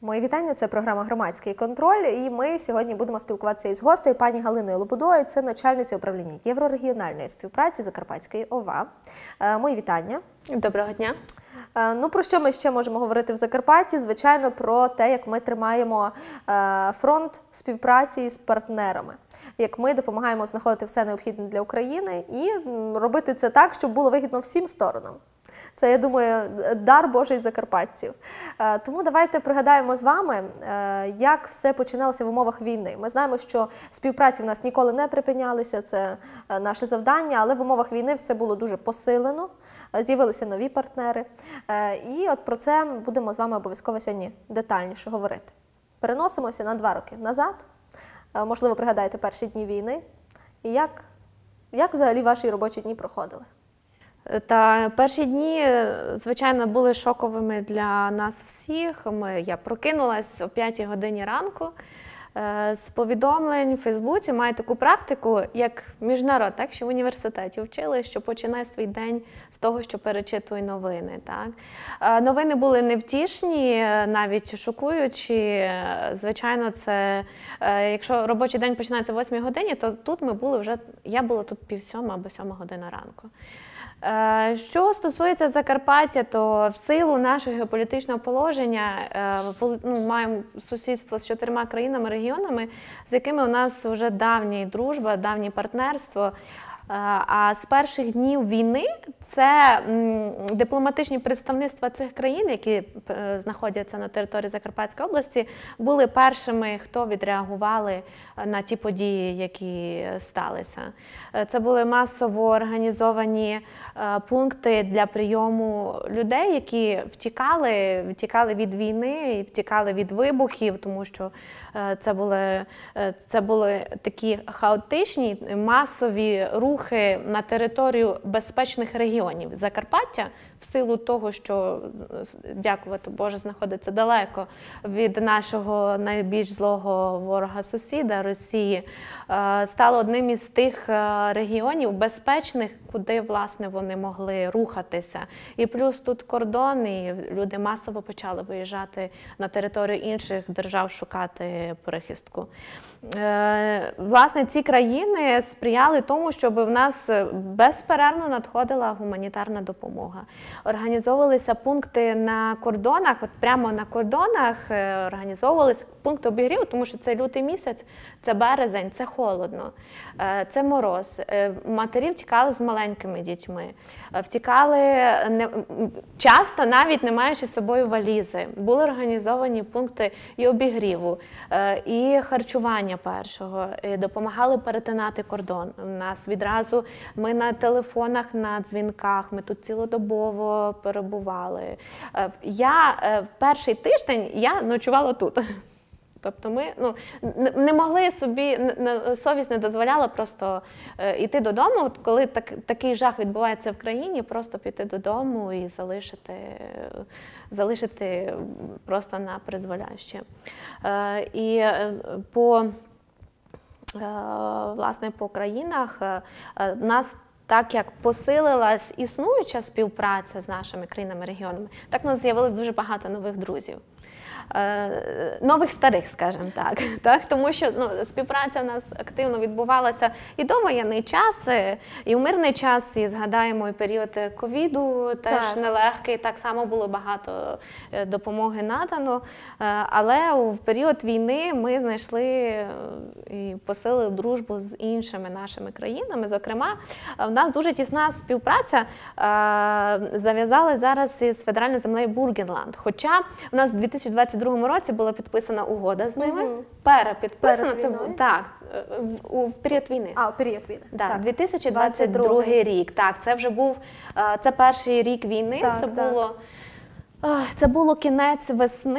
Мої вітання, це програма «Громадський контроль», і ми сьогодні будемо спілкуватися із гостею, пані Галиною Лобудою, це начальниця управління єврорегіональної співпраці Закарпатської ОВА. Мої вітання. Доброго дня. Ну, про що ми ще можемо говорити в Закарпатті? Звичайно, про те, як ми тримаємо фронт співпраці з партнерами, як ми допомагаємо знаходити все необхідне для України і робити це так, щоб було вигідно всім сторонам. Це, я думаю, дар Божий закарпатців. Тому давайте пригадаємо з вами, як все починалося в умовах війни. Ми знаємо, що співпраці в нас ніколи не припинялися, це наше завдання, але в умовах війни все було дуже посилено, з'явилися нові партнери. І от про це будемо з вами обов'язково сьогодні детальніше говорити. Переносимося на 2 роки назад. Можливо, пригадаєте перші дні війни. І як взагалі ваші робочі дні проходили? Та перші дні, звичайно, були шоковими для нас всіх. Я прокинулась о 5 годині ранку з повідомлень у Фейсбуці. Маю таку практику, як міжнарод, так, що в університеті вчили, що починай свій день з того, що перечитуй новини. Так. Новини були невтішні, навіть шокуючі. Звичайно, це, якщо робочий день починається о 8 годині, то тут я була тут 6:30 або 7 година ранку. Що стосується Закарпаття, то в силу нашого геополітичного положення маємо сусідство з 4 країнами, регіонами, з якими у нас вже давня дружба, давнє партнерство. А з перших днів війни це дипломатичні представництва цих країн, які знаходяться на території Закарпатської області, були першими, хто відреагували на ті події, які сталися. Це були масово організовані пункти для прийому людей, які втікали від війни і втікали від вибухів, тому що це були такі хаотичні, масові рухи на територію безпечних регіонів. Закарпаття, в силу того, що, дякувати Боже, знаходиться далеко від нашого найбільш злого ворога-сусіда Росії, стало одним із тих регіонів безпечних, куди, власне, вони могли рухатися. І плюс тут кордон, і люди масово почали виїжджати на територію інших держав шукати прихистку. Власне, ці країни сприяли тому, щоб в нас безперервно надходила гуманітарна допомога. Організовувалися пункти на кордонах, от прямо на кордонах організовувалися пункти обігріву, тому що це лютий місяць, це березень, це холодно, це мороз. Матері втікали з маленькими дітьми, втікали часто навіть не маючи з собою валізи. Були організовані пункти і обігріву, і харчування першого, і допомагали перетинати кордон. У нас відразу ми на телефонах, на дзвінках, ми тут цілодобово перебували. Перший тиждень я ночувала тут. Тобто ми не могли собі, совість не дозволяла просто йти додому, от коли такий жах відбувається в країні, просто піти додому і залишити просто на призволяще. І власне, по країнах в нас, так як посилилась існуюча співпраця з нашими країнами-регіонами, так у нас з'явилось дуже багато нових друзів. Нових старих, скажімо так. Тому що співпраця у нас активно відбувалася і довоєнний час, і в мирний час, і згадаємо і період ковіду, теж нелегкий, так само було багато допомоги надано, але в період війни ми знайшли і посилили дружбу з іншими нашими країнами. Зокрема, в нас дуже тісна співпраця зав'язалася зараз із федеральною землею Бургенланд, хоча в нас в 2022 році була підписана угода з ними, перепідписана, у період війни. У період війни. Так, 2022 рік. Так, це вже був, це перший рік війни, це було кінець весни,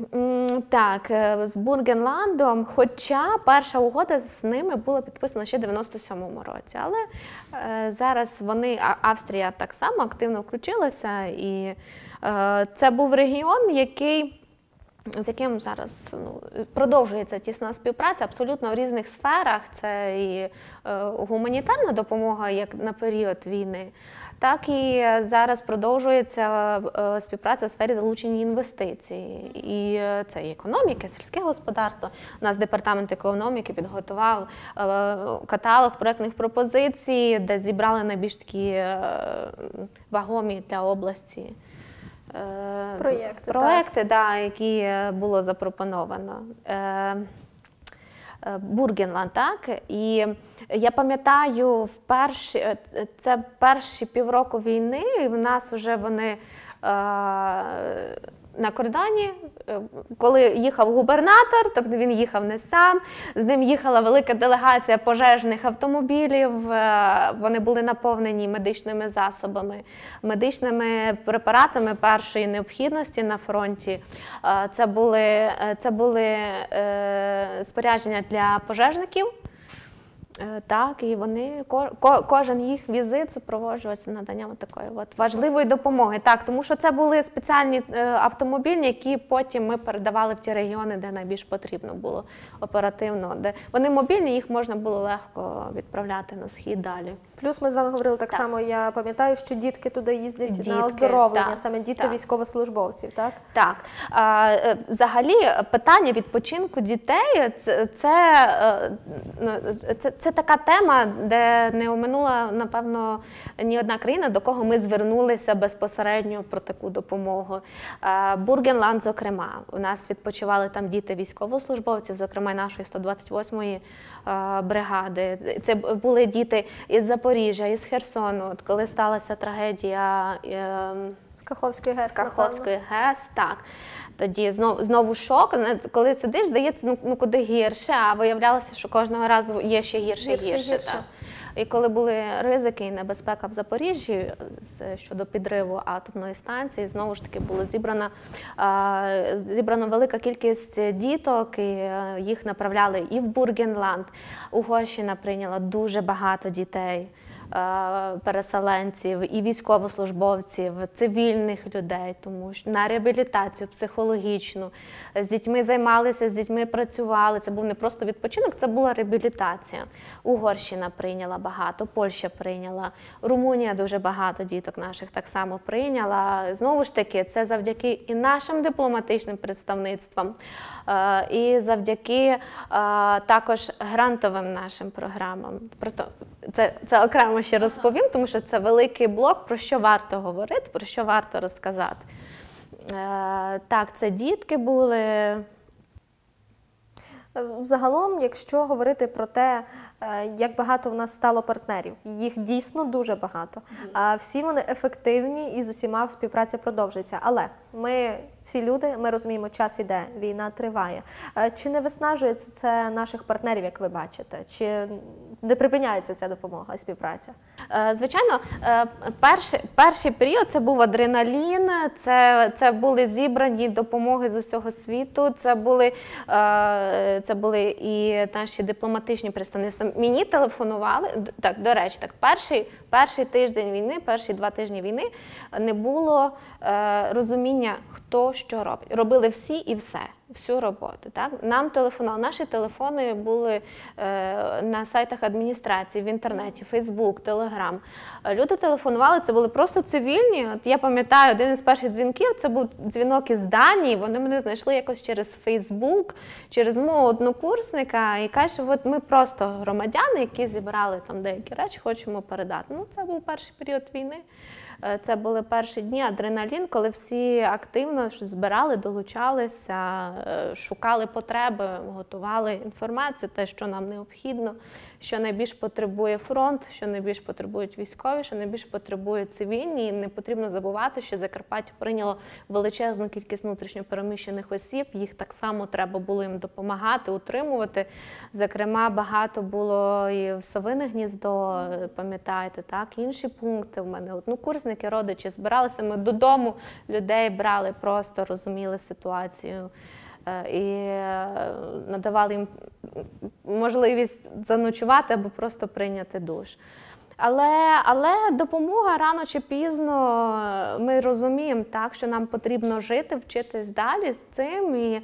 з Бургенландом, хоча перша угода з ними була підписана ще в 97-му році. Але зараз Австрія так само активно включилася, і це був регіон, який з яким зараз продовжується тісна співпраця абсолютно в різних сферах. Це і гуманітарна допомога, як на період війни, так і зараз продовжується співпраця в сфері залучення інвестицій. І це і економіка, сільське господарство. У нас департамент економіки підготував каталог проєктних пропозицій, де зібрали найбільш такі вагомі для області проєкти, да, які було запропоновано. Бургенланд, так? І я пам'ятаю, це перші півроку війни, і в нас вже вони на кордоні, коли їхав губернатор, тобто він їхав не сам, з ним їхала велика делегація пожежних автомобілів, вони були наповнені медичними засобами, медичними препаратами першої необхідності на фронті. Це були спорядження для пожежників. Так, і вони, кожен їх візит супроводжувався наданням такої важливої допомоги. Так, тому що це були спеціальні автомобілі, які потім ми передавали в ті регіони, де найбільш потрібно було оперативно. Де вони мобільні, їх можна було легко відправляти на схід далі. Плюс ми з вами говорили так само, я пам'ятаю, що дітки туди їздять на оздоровлення, саме діти військовослужбовців, так? Так. Взагалі, питання відпочинку дітей – це така тема, де не оминула, напевно, ні одна країна, до кого ми звернулися безпосередньо про таку допомогу. Бургенланд, зокрема. У нас відпочивали там діти військовослужбовців, зокрема, нашої 128-ї бригади. Це були діти із Запоріжжя, із Херсону. От коли сталася трагедія з Каховської ГЕС, так. Тоді знову шок. Коли сидиш, здається, куди гірше, а виявлялося, що кожного разу є ще гірше. Так. І коли були ризики і небезпека в Запоріжжі щодо підриву атомної станції, знову ж таки було зібрана велика кількість діток, і їх направляли і в Бургенланд. Угорщина прийняла дуже багато дітей, переселенців, і військовослужбовців, цивільних людей, тому що на реабілітацію психологічну. З дітьми займалися, з дітьми працювали. Це був не просто відпочинок, це була реабілітація. Угорщина прийняла багато, Польща прийняла, Румунія дуже багато діток наших так само прийняла. Знову ж таки, це завдяки і нашим дипломатичним представництвам, і завдяки також грантовим нашим програмам. Це окремо ще розповім, тому що це великий блок, про що варто говорити, про що варто розказати. Так, це дітки були. Взагалом, якщо говорити про те, як багато в нас стало партнерів, їх дійсно дуже багато, а всі вони ефективні і з усіма співпраця продовжується. Але ми всі люди, ми розуміємо, час іде, війна триває. Чи не виснажує це наших партнерів, як ви бачите? Чи не припиняється ця допомога і співпраця? Звичайно, перший період це був адреналін, це були зібрані допомоги з усього світу, це були і наші дипломатичні представництва. Мені телефонували, так, до речі, так, перший тиждень війни, перші 2 тижні війни не було розуміння, хто що робить. Робили всі і все, всю роботу. Так? Нам телефонували, наші телефони були на сайтах адміністрації, в інтернеті, Фейсбук, Телеграм. Люди телефонували, це були просто цивільні. От я пам'ятаю, один із перших дзвінків, це був дзвінок із Данії, вони мене знайшли якось через Фейсбук, через мого однокурсника, і кажуть, що от ми просто громадяни, які зібрали там деякі речі, хочемо передати. Ну, це був перший період війни. Це були перші дні, адреналін, коли всі активно збирали, долучалися, шукали потреби, готували інформацію, те, що нам необхідно, що найбільш потребує фронт, що найбільш потребують військові, що найбільш потребують цивільні. І не потрібно забувати, що Закарпаття прийняло величезну кількість внутрішньо переміщених осіб, їх так само треба було їм допомагати, утримувати. Зокрема, багато було і в Совине Гніздо, пам'ятаєте, так, інші пункти. У мене однокурсники, родичі збиралися, ми додому людей брали, просто розуміли ситуацію і надавали їм можливість заночувати або просто прийняти душ. Але допомога рано чи пізно, ми розуміємо, так, що нам потрібно жити, вчитись далі з цим, і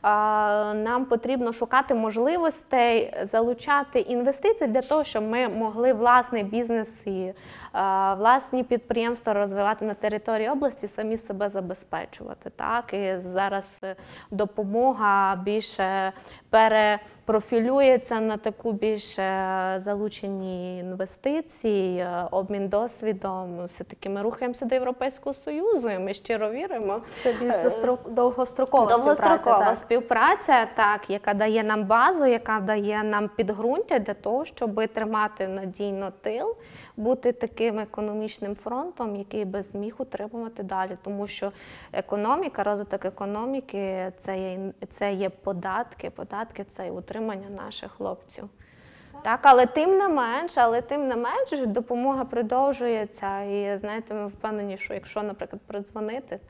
нам потрібно шукати можливостей, залучати інвестиції для того, щоб ми могли власний бізнес і власні підприємства розвивати на території області, самі себе забезпечувати. Так? І зараз допомога більше перепрофілюється на таку більш залучені інвестиції, обмін досвідом. Все-таки ми рухаємося до Європейського Союзу, і ми щиро віримо. Це більш довгострокова співпраця, так, яка дає нам базу, яка дає нам підґрунтя для того, щоб тримати надійно тил, бути таким економічним фронтом, який би зміг утримувати далі. Тому що економіка, розвиток економіки – це є податки, це є утримання наших хлопців. Так, але тим не менш, допомога продовжується. І, знаєте, ми впевнені, що якщо, наприклад, продзвонити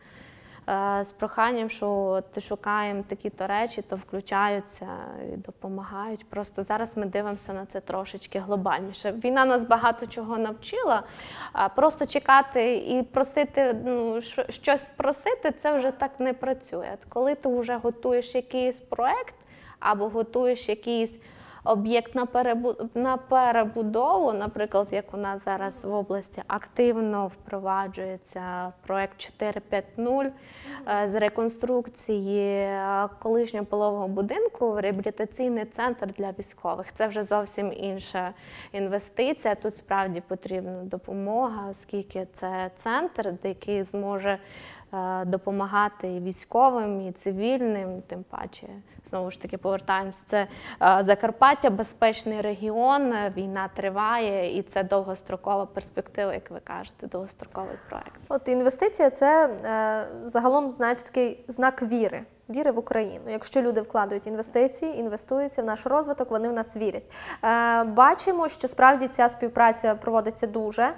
з проханням, що шукаємо такі-то речі, то включаються і допомагають. Просто зараз ми дивимося на це трошечки глобальніше. Війна нас багато чого навчила, просто чекати і просити, щось просити, це вже так не працює. Коли ти вже готуєш якийсь проект або готуєш якийсь об'єкт на перебудову, наприклад, як у нас зараз в області активно впроваджується проект 4.5.0 з реконструкції колишнього пологового будинку в реабілітаційний центр для військових. Це вже зовсім інша інвестиція. Тут справді потрібна допомога, оскільки це центр, який зможе допомагати і військовим, і цивільним, тим паче, знову ж таки, повертаємося, це Закарпаття, безпечний регіон, війна триває, і це довгострокова перспектива, як ви кажете, довгостроковий проект. От інвестиція – це загалом, знаєте, такий знак віри. Віри в Україну. Якщо люди вкладають інвестиції, інвестуються в наш розвиток, вони в нас вірять. Бачимо, що справді ця співпраця проводиться дуже.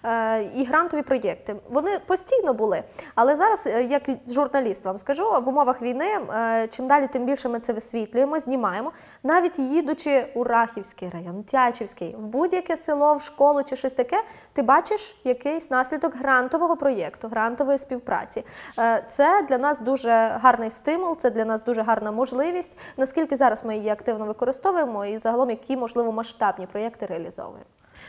І грантові проєкти. Вони постійно були. Але зараз, як журналіст вам скажу, в умовах війни, чим далі, тим більше ми це висвітлюємо, знімаємо. Навіть їдучи у Рахівський район, Тячівський, в будь-яке село, в школу чи щось таке, ти бачиш якийсь наслідок грантового проєкту, грантової співпраці. Це для нас дуже гарний стимул. Це для нас дуже гарна можливість. Наскільки зараз ми її активно використовуємо і загалом які, можливо, масштабні проєкти реалізовуємо?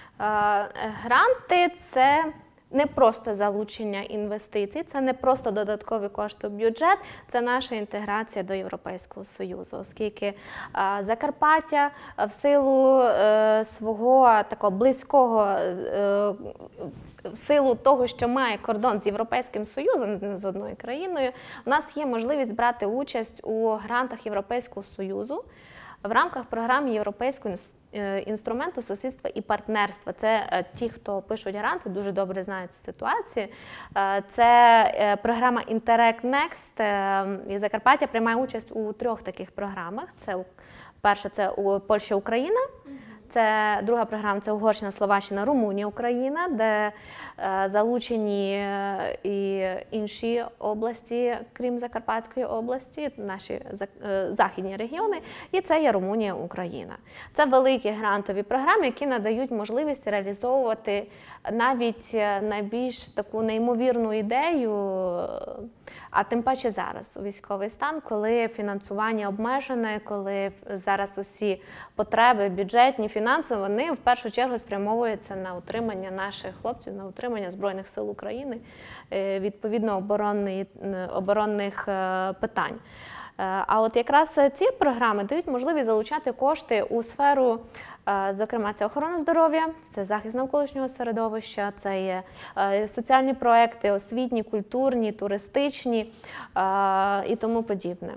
Гранти – це не просто залучення інвестицій, це не просто додаткові кошти в бюджет, це наша інтеграція до Європейського Союзу, оскільки Закарпаття в силу свого такого близького, в силу того, що має кордон з Європейським Союзом, не з одною країною, у нас є можливість брати участь у грантах Європейського Союзу в рамках програми Європейського інструменту сусідства і партнерства. Це ті, хто пишуть гранти, дуже добре знають цю ситуацію. Це програма Interreg Next, і Закарпаття приймає участь у 3 таких програмах. Перша – це у Польща, Україна. Це друга програма – це Угорщина, Словаччина, Румунія, Україна, де залучені і інші області, крім Закарпатської області, наші західні регіони, і це є Румунія, Україна. Це великі грантові програми, які надають можливість реалізовувати навіть найбільш таку неймовірну ідею, а тим паче зараз, у військовий стан, коли фінансування обмежене, коли зараз усі потреби бюджетні, фінансові, вони в першу чергу спрямовуються на утримання наших хлопців, на утримання Збройних сил України, відповідно оборонних питань. А от якраз ці програми дають можливість залучати кошти у сферу, зокрема, це охорона здоров'я, це захист навколишнього середовища, це є соціальні проекти, освітні, культурні, туристичні і тому подібне.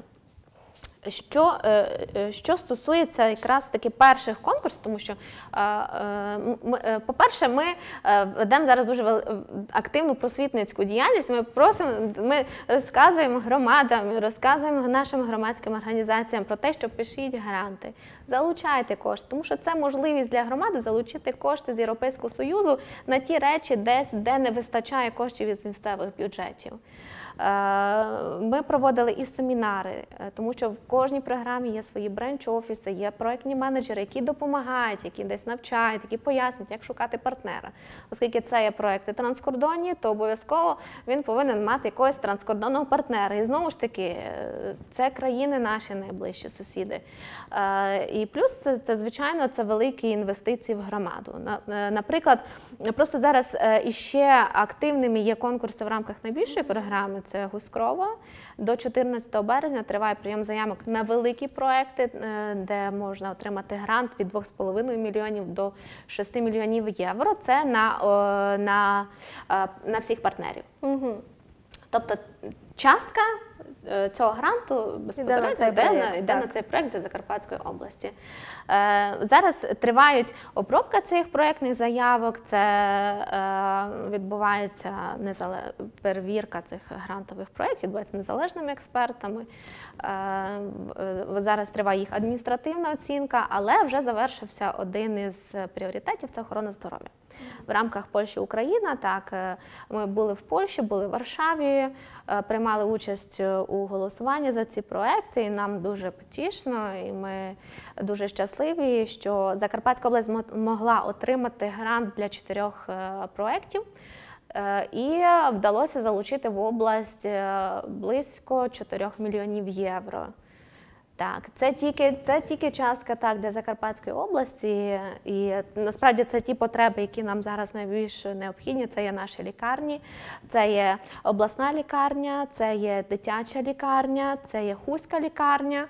Що стосується якраз таки перших конкурсів, тому що, по-перше, ми ведемо зараз дуже активну просвітницьку діяльність, ми розказуємо громадам, розказуємо нашим громадським організаціям про те, що пишіть гранти, залучайте кошти, тому що це можливість для громади залучити кошти з Європейського Союзу на ті речі, де не вистачає коштів із місцевих бюджетів. Ми проводили і семінари, тому що в кожній програмі є свої бренч-офіси, є проєктні менеджери, які допомагають, які десь навчають, які пояснюють, як шукати партнера. Оскільки це є проєкти транскордонні, то обов'язково він повинен мати якогось транскордонного партнера. І знову ж таки, це країни наші найближчі сусіди. І плюс це звичайно, це великі інвестиції в громаду. Наприклад, просто зараз іще активними є конкурси в рамках найбільшої програми, це Гуськрова. До 14 березня триває прийом заявок на великі проекти, де можна отримати грант від 2,5 мільйонів до 6 мільйонів євро. Це на всіх партнерів. Угу. Тобто частка цього гранту безпосередньо йде на цей проєкт до Закарпатської області. Зараз тривають обробка цих проєктних заявок, це відбувається перевірка цих грантових проєктів, відбувається незалежними експертами. Зараз триває їх адміністративна оцінка, але вже завершився один із пріоритетів – це охорона здоров'я. В рамках Польща-Україна, так, ми були в Польщі, були в Варшаві, приймали участь у голосуванні за ці проекти, і нам дуже потішно, і ми дуже щасливі, що Закарпатська область могла отримати грант для 4 проєктів, і вдалося залучити в область близько 4 мільйонів євро. Так, це тільки частка для Закарпатської області, і насправді це ті потреби, які нам зараз найбільш необхідні. Це є наші лікарні, це є обласна лікарня, це є дитяча лікарня, це є Хуська лікарня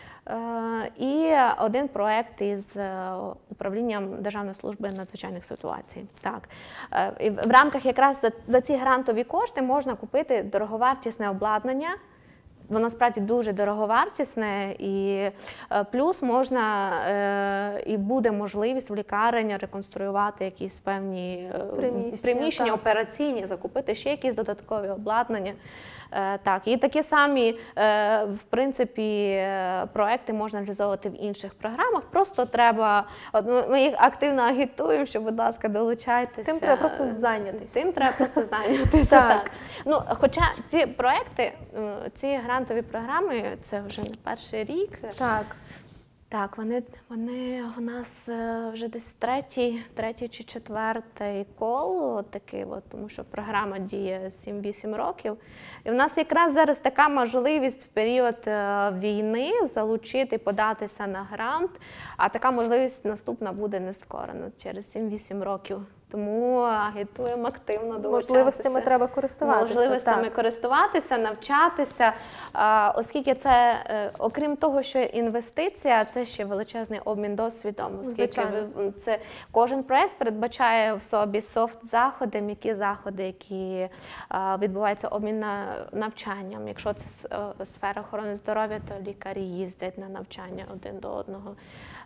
і один проєкт із управлінням Державної служби надзвичайних ситуацій. Так. І в рамках якраз за ці грантові кошти можна купити дороговартісне обладнання. Воно справді дуже дороговартісне, і плюс можна і буде можливість в лікарні реконструювати якісь певні приміщення операційні, закупити ще якісь додаткові обладнання. Так, і такі самі, в принципі, проекти можна реалізовувати в інших програмах. Просто треба, ми їх активно агітуємо, що, будь ласка, долучайтеся. Тим треба просто зайнятися. Тим треба просто зайнятися, так. Ну, хоча ці проекти, ці грантові програми, це вже не перший рік. Так. Так, вони у нас вже десь третій чи четвертий кол, такий, тому що програма діє 7-8 років. І в нас якраз зараз така можливість в період війни залучити, податися на грант, а така можливість наступна буде не скоро, через 7-8 років. Тому агітуємо активно долучатися. Можливостями треба користуватися. Можливостями користуватися, навчатися, оскільки це, окрім того, що інвестиція, це ще величезний обмін досвідом. Оскільки кожен проєкт передбачає в собі софт-заходи, м'які заходи, які відбуваються обмін навчанням. Якщо це сфера охорони здоров'я, то лікарі їздять на навчання один до одного.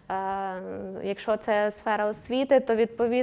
Якщо це сфера освіти, то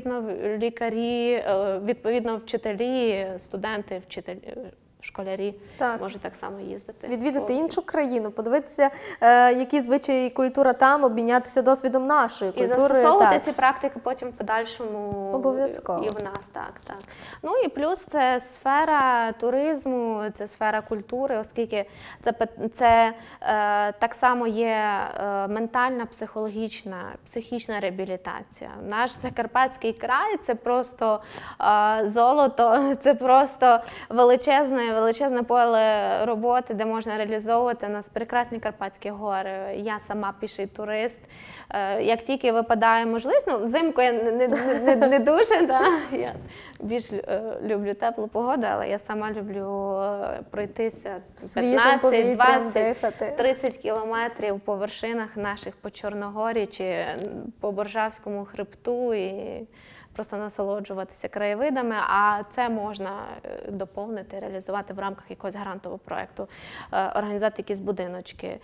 відповідно вчителі, студенти, школярі можуть так само їздити. Відвідати іншу країну, подивитися, які звичаї і культура там, обмінятися досвідом нашої культури. І застосовувати ці практики потім в подальшому обов'язково і в нас. Так. Ну і плюс це сфера туризму, це сфера культури, оскільки це так само є ментальна, психічна реабілітація. Наш Закарпатський край – це просто золото, це просто величезне поле роботи, де можна реалізовувати. У нас прекрасні Карпатські гори. Я сама піший турист. Як тільки випадає можливість, взимку я не дуже, я більш люблю теплу погоду, але я сама люблю пройтися 15, 20, 30 кілометрів по вершинах наших, по Чорногорі чи по Боржавському хребту і просто насолоджуватися краєвидами, а це можна доповнити, реалізувати в рамках якогось грантового проєкту, організувати якісь будиночки,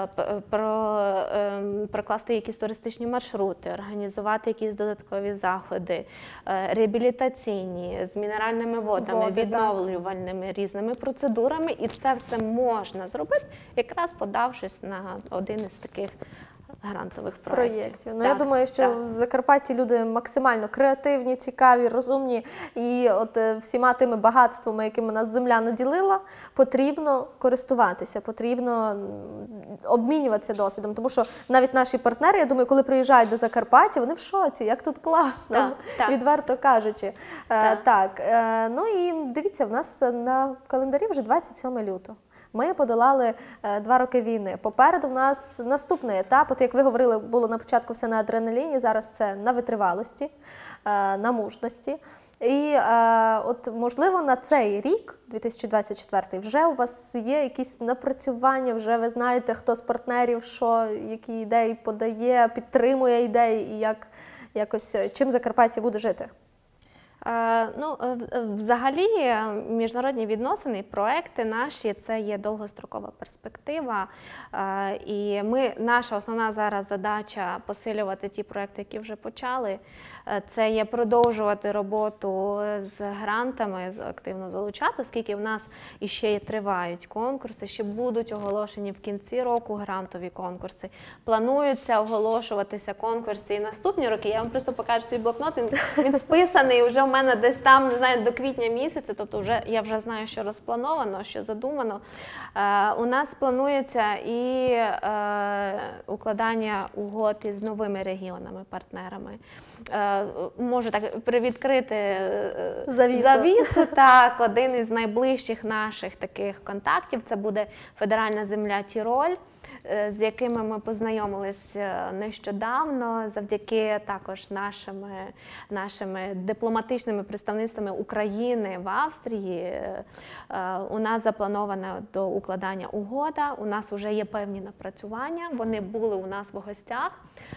прокласти якісь туристичні маршрути, організувати якісь додаткові заходи, реабілітаційні, з мінеральними водами, відновлювальними різними процедурами. І це все можна зробити, якраз подавшись на один із таких грантових проєктів. Ну, я думаю, що в Закарпатті люди максимально креативні, цікаві, розумні. І от всіма тими багатствами, якими нас земля наділила, потрібно користуватися, потрібно обмінюватися досвідом. Тому що навіть наші партнери, я думаю, коли приїжджають до Закарпаття, вони в шоці, як тут класно, відверто кажучи. Ну і дивіться, в нас на календарі вже 27 лютого. Ми подолали 2 роки війни. Попереду в нас наступний етап. От як ви говорили, було на початку все на адреналіні, зараз це на витривалості, на мужності. І от, можливо, на цей рік, 2024, вже у вас є якісь напрацювання, вже ви знаєте, хто з партнерів, що, які ідеї подає, підтримує ідеї і якось чим Закарпаття буде жити? Ну, взагалі, міжнародні відносини, проекти наші – це є довгострокова перспектива. І наша основна зараз задача – посилювати ті проекти, які вже почали. Це є продовжувати роботу з грантами, активно залучати, оскільки в нас іще тривають конкурси, ще будуть оголошені в кінці року грантові конкурси. Плануються оголошуватися конкурси і наступні роки. Я вам просто покажу свій блокнот, він списаний вже в мене десь там, не знаю, до квітня місяця, тобто я вже знаю, що розплановано, що задумано. У нас планується і укладання угод із новими регіонами-партнерами. Можу так привідкрити завісу. Так, один із найближчих наших таких контактів – це буде федеральна земля Тіроль, з якими ми познайомились нещодавно, завдяки також нашими дипломатичними представництвами України в Австрії. У нас запланована до укладання угода, у нас вже є певні напрацювання, вони були у нас в гостях.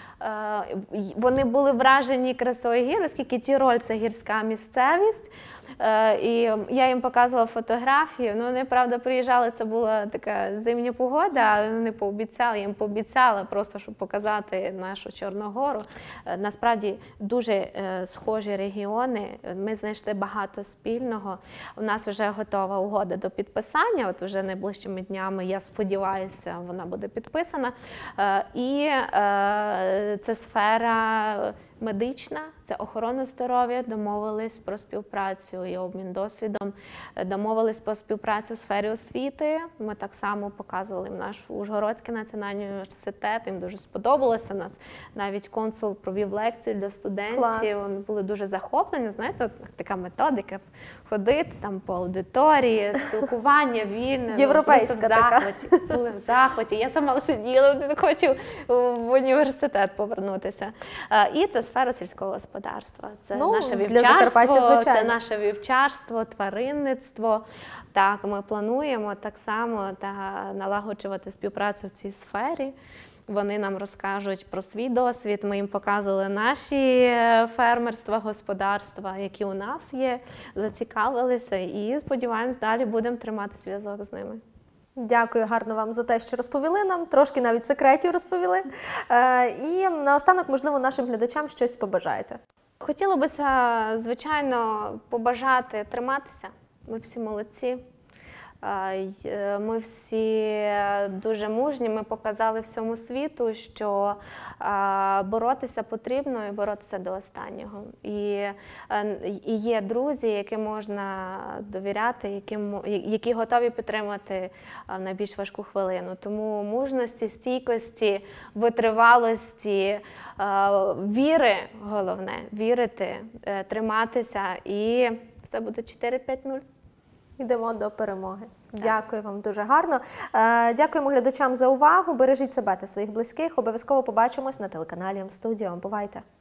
Вони були вражені красою гір, оскільки Тіроль – це гірська місцевість. І я їм показувала фотографії, вони, правда, приїжджали, це була така зимня погода, але вони я їм пообіцяла просто, щоб показати нашу Чорногору. Насправді, дуже схожі регіони, ми знайшли багато спільного. У нас вже готова угода до підписання, от вже найближчими днями, я сподіваюся, вона буде підписана. І це сфера медична, це охорона здоров'я, домовились про співпрацю і обмін досвідом, домовились про співпрацю у сфері освіти. Ми так само показували наш Ужгородський національний університет, їм дуже сподобалося нас. Навіть консул провів лекцію для студентів, Клас. Вони були дуже захоплені. Знаєте, така методика ходити там по аудиторії, спілкування вільне. Європейська така. Були в захваті. Я сама сиділа, не хочу в університет повернутися. І це сфера сільського господарства. Це наше вівчарство, це наше вівчарство, тваринництво. Так, ми плануємо так само налагоджувати співпрацю в цій сфері. Вони нам розкажуть про свій досвід, ми їм показували наші фермерства, господарства, які у нас є, зацікавилися і, сподіваємось, далі будемо тримати зв'язок з ними. Дякую гарно вам за те, що розповіли нам, трошки навіть секретів розповіли. І наостанок, можливо, нашим глядачам щось побажаєте. Хотіла би, звичайно, побажати триматися. Ми всі молодці. Ми всі дуже мужні, ми показали всьому світу, що боротися потрібно і боротися до останнього. І є друзі, яким можна довіряти, які готові підтримати в найбільш важку хвилину. Тому мужності, стійкості, витривалості, віри, головне, вірити, триматися і все буде 4-5-0. Йдемо до перемоги. Дякую вам дуже гарно. Дякуємо глядачам за увагу. Бережіть себе та своїх близьких. Обов'язково побачимось на телеканалі М-студіо. Бувайте!